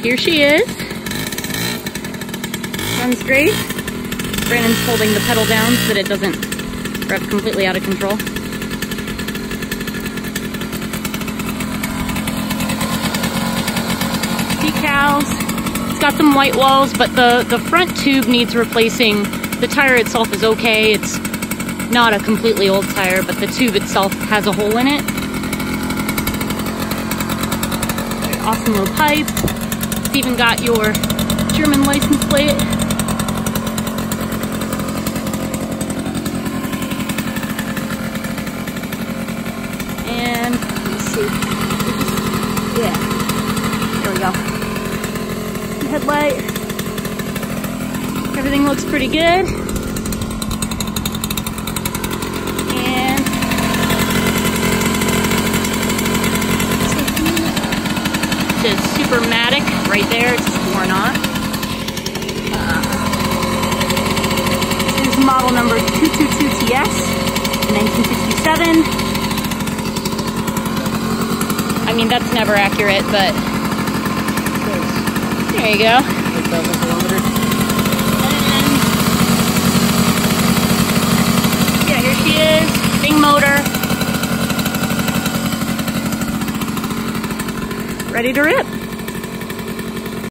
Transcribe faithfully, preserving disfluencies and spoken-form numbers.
here she is. Runs great. Brandon's holding the pedal down so that it doesn't rev completely out of control. Decals. It's got some white walls, but the, the front tube needs replacing. The tire itself is okay. It's not a completely old tire, but the tube itself has a hole in it. Awesome little pipe. It's even got your German license plate. And let's see. Yeah. There we go. Headlight. Everything looks pretty good. And it says Supermatic right there. It's just worn off. Uh, this is model number two twenty-two T S, nineteen sixty-seven. I mean, that's never accurate, but there you go. eight thousand kilometers. And yeah, here she is. Big motor. Ready to rip.